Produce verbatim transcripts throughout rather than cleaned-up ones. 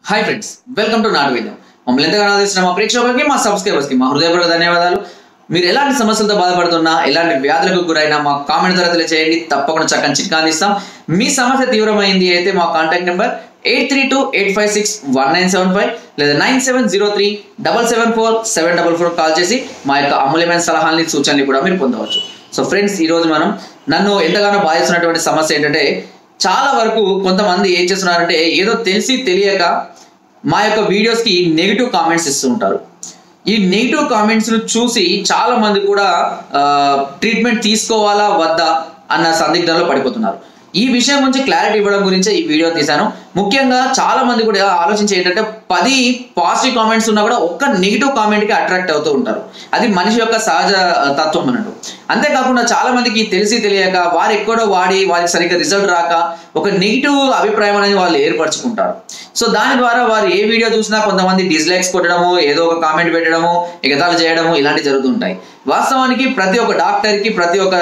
Hi friends, welcome to నాటు వైద్యం. మమ్మల్ని ఎంతగానో ఆదరిస్తున్న మా ప్రేక్షకులకి, మా సబ్స్క్రైబర్స్కి మా హృదయపూర్వక ధన్యవాదాలు. మీరు ఎలాంటి సమస్యలతో బాధపడుతున్నా, ఎలాంటి వ్యాధులకు గురైనా మా కామెంట్ ద్వారా తెలియజేయండి. తప్పకుండా చక్కని చిట్కా అందిస్తాం. మీ సమస్య తీవ్రమైంది అయితే మా contact number eight three two eight five six one nine seven five లేదా nine seven zero three double seven four seven double four call చేసి మా యొక్క అమూల్యమైన సలహాలని, సూచనలు కూడా మీరు పొందవచ్చు. సో ఫ్రెండ్స్, ఈరోజు మనం నన్ను ఎంతగానో బాధిస్తున్నటువంటి సమస్య ఏంటంటే, చాలా వరకు కొంతమంది ఏం చేస్తున్నారంటే ఏదో తెలిసి తెలియక మా యొక్క వీడియోస్కి నెగిటివ్ కామెంట్స్ ఇస్తూ ఉంటారు. ఈ నెగిటివ్ కామెంట్స్ను చూసి చాలా మంది కూడా ట్రీట్మెంట్ తీసుకోవాలా వద్దా అన్న సందిగ్ధంలో పడిపోతున్నారు. ఈ విషయం గురించి క్లారిటీ ఇవ్వడం గురించే ఈ వీడియో తీశాను. ముఖ్యంగా చాలా మంది కూడా ఆలోచించి ఏంటంటే, పది పాజిటివ్ కామెంట్స్ ఉన్నా కూడా ఒక్క నెగిటివ్ కామెంట్కి అట్రాక్ట్ అవుతూ ఉంటారు. అది మనిషి యొక్క సహజ తత్వం అన్నట్టు. అంతేకాకుండా చాలా మందికి తెలిసి తెలియక వారు ఎక్కడో వాడి వారికి సరిగ్గా రిజల్ట్ రాక ఒక నెగిటివ్ అభిప్రాయం అనేది వాళ్ళు ఏర్పరచుకుంటారు. సో దాని ద్వారా వారు ఏ వీడియో చూసినా కొంతమంది డిస్లైక్స్ కొట్టడము, ఏదో ఒక కామెంట్ పెట్టడము, ఎగతాళి చేయడము ఇలాంటివి జరుగుతుంటాయి. వాస్తవానికి ప్రతి ఒక్క డాక్టర్కి, ప్రతి ఒక్క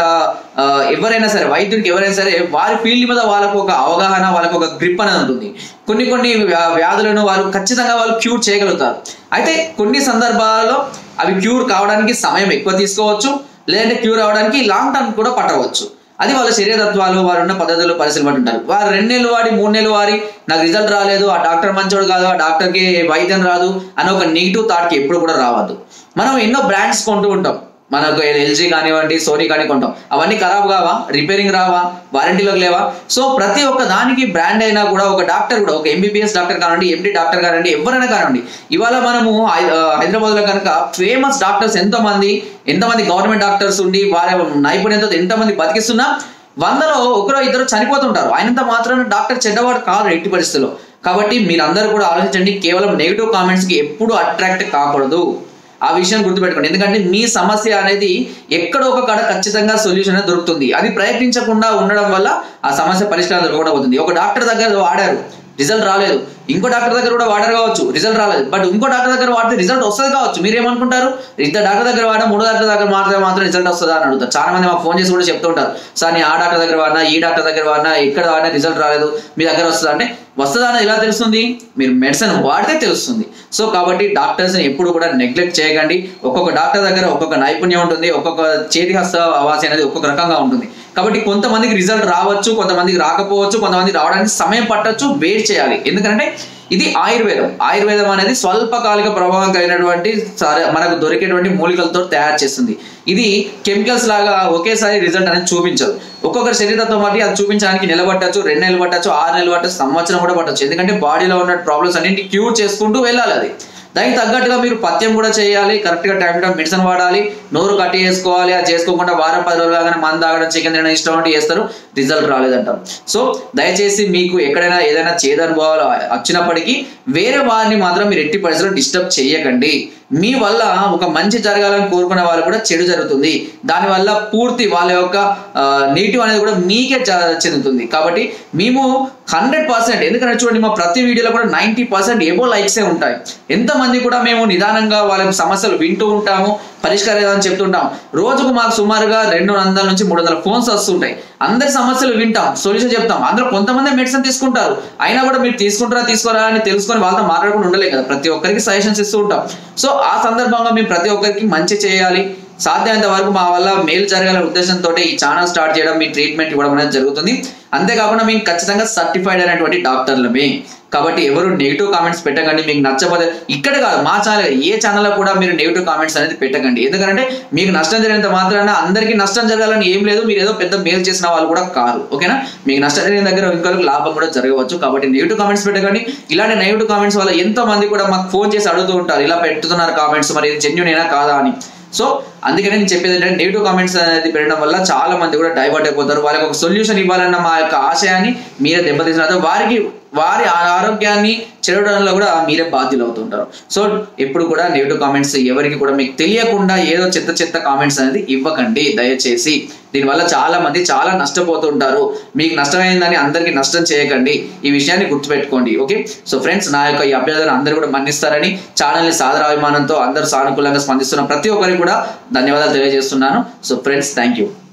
ఎవరైనా సరే, వైద్యుడికి ఎవరైనా సరే, వారి ఫీల్డ్ మీద వాళ్ళకు ఒక అవగాహన, వాళ్ళకు ఒక గ్రిప్ అనేది ఉంటుంది. కొన్ని కొన్ని వ్యాధులను వారు ఖచ్చితంగా వాళ్ళు క్యూర్ చేయగలుగుతారు. అయితే కొన్ని సందర్భాల్లో అవి క్యూర్ కావడానికి సమయం ఎక్కువ తీసుకోవచ్చు, లేదంటే క్యూర్ అవడానికి లాంగ్ టర్మ్ కూడా పట్టవచ్చు. అది వాళ్ళ శరీరతత్వాలు, వారు ఉన్న పద్ధతులు పరిశీలన పట్టి ఉంటారు. వారు రెండు నెలలు వాడి మూడు నెలలు వారి నాకు రిజల్ట్ రాలేదు, ఆ డాక్టర్ మంచోడు కాదు, ఆ డాక్టర్కి వైద్యం రాదు అని ఒక నెగిటివ్ థాట్కి ఎప్పుడు కూడా రావద్దు. మనం ఎన్నో బ్రాండ్స్ కొంటూ ఉంటాం. మనకు ఎల్జీ కానివ్వండి, సోనీ కానీ కొంటాం. అవన్నీ ఖరాబ్ కావా, రిపేరింగ్ రావా, వారంటీలోకి లేవా? సో ప్రతి ఒక్క దానికి బ్రాండ్ అయినా కూడా ఒక డాక్టర్ కూడా, ఒక ఎంబీబీఎస్ డాక్టర్ కానివ్వండి, ఎండి డాక్టర్ కానివ్వండి, ఎవరైనా కానివ్వండి, ఇవాళ మనము హైదరాబాద్లో కనుక ఫేమస్ డాక్టర్స్ ఎంతమంది ఎంతమంది గవర్నమెంట్ డాక్టర్స్ ఉండి వారి నైపుణ్యంతో ఎంతమంది బతికిస్తున్నా వందలో ఒకరో ఇద్దరు చనిపోతుంటారు. ఆయనంత మాత్రాన డాక్టర్ చెడ్డవాడు కాదు ఎట్టి పరిస్థితుల్లో. కాబట్టి మీరందరూ కూడా ఆలోచించండి. కేవలం నెగిటివ్ కామెంట్స్కి ఎప్పుడు అట్రాక్ట్ కాకూడదు. ఆ విషయం గుర్తుపెట్టుకోండి. ఎందుకంటే మీ సమస్య అనేది ఎక్కడో ఒక కాడ ఖచ్చితంగా సొల్యూషన్ అనేది దొరుకుతుంది. అది ప్రయత్నించకుండా ఉండడం వల్ల ఆ సమస్య పరిష్కారం దొరకకుండా పోతుంది. ఒక డాక్టర్ దగ్గర వాడారు, రిజల్ట్ రాలేదు. ఇంకో డాక్టర్ దగ్గర కూడా వాడారు కావచ్చు, రిజల్ట్ రాలేదు. బట్ ఇంకో డాక్టర్ దగ్గర వాడితే రిజల్ట్ వస్తుంది కావచ్చు. మీరు ఏమనుకుంటారు, ఇద్దరు డాక్టర్ దగ్గర వాడినా మూడో డాక్టర్ దగ్గర మాత్రమే మాత్రం రిజల్ట్ వస్తుందా అని అడుగుతారు. చాలా మంది మాకు ఫోన్ చేసి కూడా చెప్తూ ఉంటారు, సార్ నేను ఆ డాక్టర్ దగ్గర వాడినా, ఈ డాక్టర్ దగ్గర వాడినా, ఎక్కడ వాడినా రిజల్ట్ రాలేదు, మీ దగ్గర వస్తుందా అంటే, వస్తుందా అని ఎలా తెలుస్తుంది? మీరు మెడిసిన్ వాడితే తెలుస్తుంది. సో కాబట్టి డాక్టర్స్ని ఎప్పుడు కూడా నెగ్లెక్ట్ చేయకండి. ఒక్కొక్క డాక్టర్ దగ్గర ఒక్కొక్క నైపుణ్యం ఉంటుంది, ఒక్కొక్క చేతి హస్త వాసి అనేది ఒక్కొక్క రకంగా ఉంటుంది. కాబట్టి కొంతమందికి రిజల్ట్ రావచ్చు, కొంతమందికి రాకపోవచ్చు, కొంతమందికి రావడానికి సమయం పట్టవచ్చు, వెయిట్ చేయాలి. ఎందుకంటే ఇది ఆయుర్వేదం. ఆయుర్వేదం అనేది స్వల్పకాలిక ప్రభావం కలిగినటువంటి మనకు దొరికేటువంటి మూలికలతో తయారు చేస్తుంది. ఇది కెమికల్స్ లాగా ఒకేసారి రిజల్ట్ అనేది చూపించదు. ఒక్కొక్కరి శరీరతత్వం బట్టి అది చూపించడానికి నిలబట్టచ్చు, రెండు నెలలు పట్టచ్చు, ఆరు నెలలు పట్టచ్చు, సంవత్సరం కూడా పట్టచ్చు. ఎందుకంటే బాడీలో ఉన్న ప్రాబ్లమ్స్ అన్నింటి క్యూర్ చేసుకుంటూ వెళ్ళాలి. అది దానికి తగ్గట్టుగా మీరు పథ్యం కూడా చేయాలి, కరెక్ట్గా టైం టైం మెడిసిన్ వాడాలి, నోరు కట్టి చేసుకోవాలి. అది చేసుకోకుండా వారం పది రోజులు కాగానే మందు తాగడం, చికెన్ తినడం ఇష్టం అంటే చేస్తారు, రిజల్ట్ రాలేదంటారు. సో దయచేసి మీకు ఎక్కడైనా ఏదైనా చేదనుభవాలు వచ్చినప్పటికీ వేరే వారిని మాత్రం మీరు ఎట్టి పరిస్థితుల్లో డిస్టర్బ్ చేయకండి. మీ వల్ల ఒక మంచి జరగాలని కోరుకునే వాళ్ళు కూడా చెడు జరుగుతుంది. దానివల్ల పూర్తి వాళ్ళ యొక్క నెగిటివ్ అనేది కూడా మీకే చెందుతుంది. కాబట్టి మేము హండ్రెడ్ పర్సెంట్ ఎందుకంటే చూడండి, మా ప్రతి వీడియోలో కూడా నైంటీ పర్సెంట్ ఏవో లైక్సే ఉంటాయి. ఎంతమంది కూడా మేము నిదానంగా వాళ్ళ సమస్యలు వింటూ ఉంటాము, పరిష్కారం చెప్తుంటాం. రోజుకు మాకు సుమారుగా రెండు వందల నుంచి మూడు వందల ఫోన్స్ వస్తుంటాయి. అందరి సమస్యలు వింటాం, సొల్యూషన్ చెప్తాం. అందులో కొంతమంది మెడిసిన్ తీసుకుంటారు, అయినా కూడా మీరు తీసుకుంటారా తీసుకోరా అని తెలుసుకొని వాళ్ళతో మాట్లాడకుండా ఉండలే కదా. ప్రతి ఒక్కరికి సజెషన్స్ ఇస్తూ ఉంటాం. సో ఆ సందర్భంగా మేము ప్రతి ఒక్కరికి మంచి చేయాలి, సాధ్యమైనంత వరకు మా వల్ల మేలు జరగాలనే ఉద్దేశంతో ఈ ఛానల్ స్టార్ట్ చేయడం, మీ ట్రీట్మెంట్ ఇవ్వడం అనేది జరుగుతుంది. అంతేకాకుండా మేము ఖచ్చితంగా సర్టిఫైడ్ అయినటువంటి డాక్టర్లమే. కాబట్టి ఎవరు నెగిటివ్ కామెంట్స్ పెట్టకండి. మీకు నచ్చకపోతే ఇక్కడ కాదు, మా ఛానల్ ఏ ఛానల్లో కూడా మీరు నెగిటివ్ కామెంట్స్ అనేది పెట్టకండి. ఎందుకంటే మీకు నష్టం జరిగినంత మాత్రాన అందరికీ నష్టం జరగాలని ఏం లేదు. మీరు ఏదో పెద్ద మేలు చేసిన వాళ్ళు కూడా కాదు, ఓకేనా? మీకు నష్టం జరిగిన దగ్గర ఇంకొకరికి లాభం కూడా జరగవచ్చు. కాబట్టి నెగిటివ్ కామెంట్స్ పెట్టకండి. ఇలాంటి నెగిటివ్ కామెంట్స్ వల్ల ఎంతో మంది కూడా మాకు ఫోన్ చేసి అడుగుతూ ఉంటారు, ఇలా పెట్టుతున్నారు కామెంట్స్, మరి ఇది జెన్యూన్ అయినా కాదా అని. సో అందుకనే నేను చెప్పేది ఏంటంటే, నెగిటివ్ కామెంట్స్ అనేది పెట్టడం వల్ల చాలా మంది కూడా డైవర్ట్ అయిపోతారు. వాళ్ళకి ఒక సొల్యూషన్ ఇవ్వాలన్న మా యొక్క ఆశయాన్ని మీరే దెబ్బతీసిన వారికి వారి ఆరోగ్యాన్ని చెడడంలో కూడా మీరే బాధ్యులు అవుతుంటారు. సో ఎప్పుడు కూడా నెగిటివ్ కామెంట్స్ ఎవరికి కూడా మీకు తెలియకుండా ఏదో చెత్త చెత్త కామెంట్స్ అనేది ఇవ్వకండి దయచేసి. దీనివల్ల చాలా మంది చాలా నష్టపోతుంటారు. మీకు నష్టమైందని అందరికీ నష్టం చేయకండి. ఈ విషయాన్ని గుర్తుపెట్టుకోండి, ఓకే? సో ఫ్రెండ్స్, నా యొక్క ఈ అభ్యర్థన అందరూ కూడా మన్నిస్తారని ఛానల్ని సాదరాభిమానంతో అందరూ సానుకూలంగా స్పందిస్తున్న ప్రతి ఒక్కరికి కూడా ధన్యవాదాలు తెలియజేస్తున్నాను. So friends, thank you.